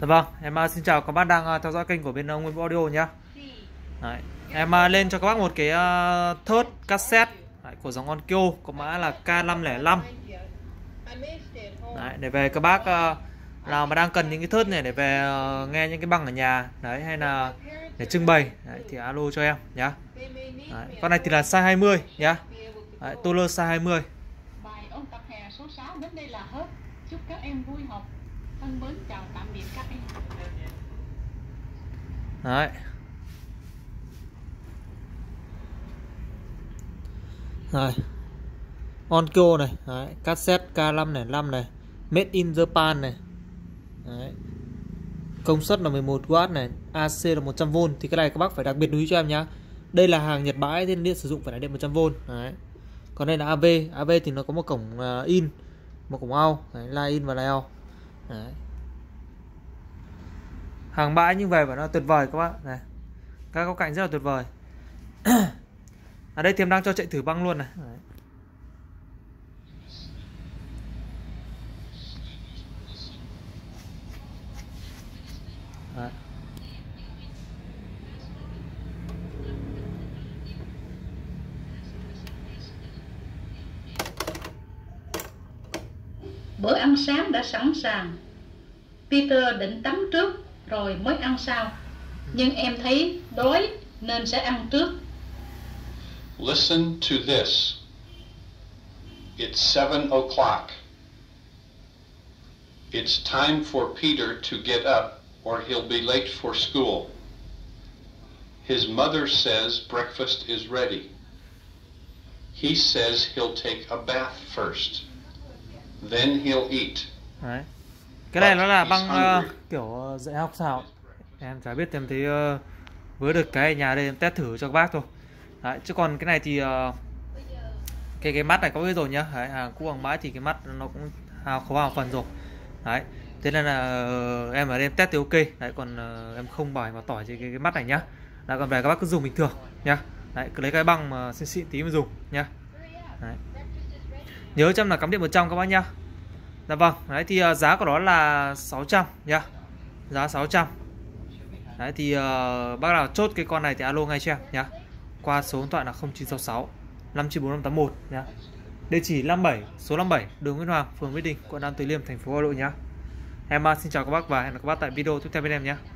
Dạ vâng, em xin chào các bác đang theo dõi kênh của bên Nguyên Vũ Audio nhé. Đấy, em lên cho các bác một cái thớt cassette của dòng Onkyo có mã là K505. Đấy, để về các bác nào mà đang cần những cái thớt này để về nghe những cái băng ở nhà đấy, hay là để trưng bày đấy, thì alo cho em nhá. Đấy, con này thì là size 20 nhá. Đấy, Toller size 20. Bài ôn tập hè số 6 đến đây là hết. Chúc các em vui học. Thân mến chào tạm biệt các em. Đấy. Rồi. Onkyo này, đấy, cassette K505 này, made in Japan này. Đấy. Công suất là 11W này, AC là 100V, thì cái này các bác phải đặc biệt lưu ý cho em nhá. Đây là hàng Nhật bãi nên điện sử dụng phải là điện 100V. Đấy. Còn đây là AV thì nó có một cổng in, một cổng out, đấy, line in và line out. Đấy. Hàng bãi như vậy và nó tuyệt vời các bác này. Các góc cạnh rất là tuyệt vời. Ở đây thì em đang cho chạy thử băng luôn này. Đấy. Đấy. Bữa ăn sáng đã sẵn sàng. Peter định tắm trước rồi mới ăn sau. Nhưng em thấy đói nên sẽ ăn trước. Listen to this. It's 7 o'clock. It's time for Peter to get up or he'll be late for school. His mother says breakfast is ready. He says he'll take a bath first. Then he'll eat. Đấy. Cái này nó là băng kiểu dạy học sao. Em chả biết, em thấy với được cái ở nhà đây em test thử cho các bác thôi. Đấy, chứ còn cái này thì cái mắt này có biết rồi nhá. Đấy, hàng cũ hàng bãi thì cái mắt nó cũng khó vào phần rồi. Đấy. Thế nên là em ở đây em test thì ok. Đấy, còn em không bài mà tỏi cái mắt này nhá. Đấy, còn về các bác cứ dùng bình thường nhá. Đấy, cứ lấy cái băng mà xịn xịn tí mà dùng nhá. Đấy. Nhớ chăm là cắm điện 100 các bác nhá. Dạ vâng, đấy thì giá của nó là 600 nhá. Giá 600. Đấy thì bác nào chốt cái con này thì alo ngay cho em nhá. Qua số điện thoại là 0966 594 581 nhá. Địa chỉ 57, số 57, đường Nguyễn Hoàng, phường Mỹ Đình, quận Nam Từ Liêm, thành phố Hà Nội nhá. Em xin chào các bác và hẹn gặp các bác tại video tiếp theo bên em nhé.